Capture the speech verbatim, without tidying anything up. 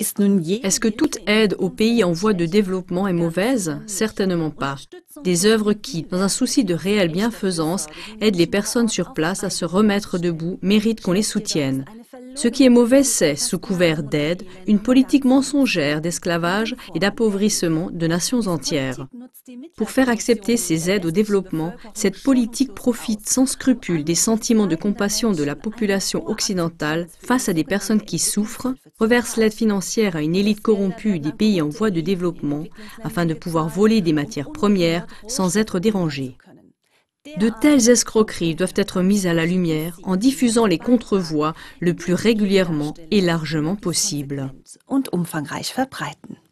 Est-ce que toute aide aux pays en voie de développement est mauvaise? Certainement pas. Des œuvres qui, dans un souci de réelle bienfaisance, aident les personnes sur place à se remettre debout méritent qu'on les soutienne. Ce qui est mauvais, c'est, sous couvert d'aide, une politique mensongère d'esclavage et d'appauvrissement de nations entières. Pour faire accepter ces aides au développement, cette politique profite sans scrupule des sentiments de compassion de la population occidentale face à des personnes qui souffrent, reverse l'aide financière à une élite corrompue des pays en voie de développement afin de pouvoir voler des matières premières sans être dérangés. De telles escroqueries doivent être mises à la lumière en diffusant les contrevoix le plus régulièrement et largement possible. Und umfangreich verbreiten.